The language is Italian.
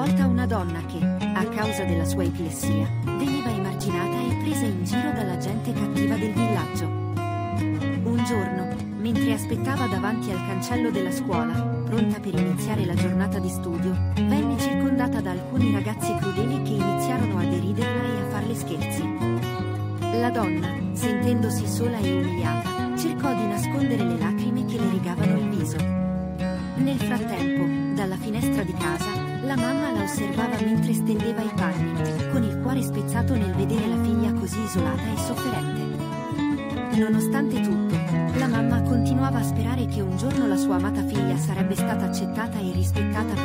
volta una donna che, a causa della sua epilessia, veniva emarginata e presa in giro dalla gente cattiva del villaggio. Un giorno, mentre aspettava davanti al cancello della scuola, pronta per iniziare la giornata di studio, venne circondata da alcuni ragazzi crudeli che iniziarono a deriderla e a farle scherzi. La donna, sentendosi sola e umiliata, cercò di nascondere le lacrime che le rigavano il viso. Nel frattempo, dalla finestra di casa, la mamma la osservava mentre stendeva i panni, con il cuore spezzato nel vedere la figlia così isolata e sofferente. Nonostante tutto, la mamma continuava a sperare che un giorno la sua amata figlia sarebbe stata accettata e rispettata